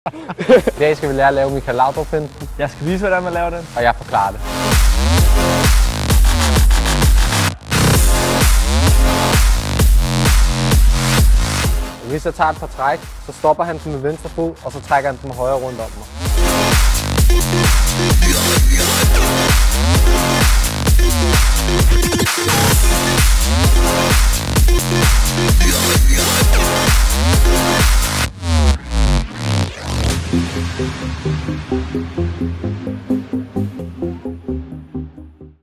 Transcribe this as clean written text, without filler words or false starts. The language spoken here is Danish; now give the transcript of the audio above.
I dag skal vi lære at lave Michael Laudrup-finten. Jeg skal vise, hvordan man laver den. Og jeg forklarer det. Hvis jeg tager et par træk, så stopper han den med venstre fod, og så trækker han den med højre rundt om mig.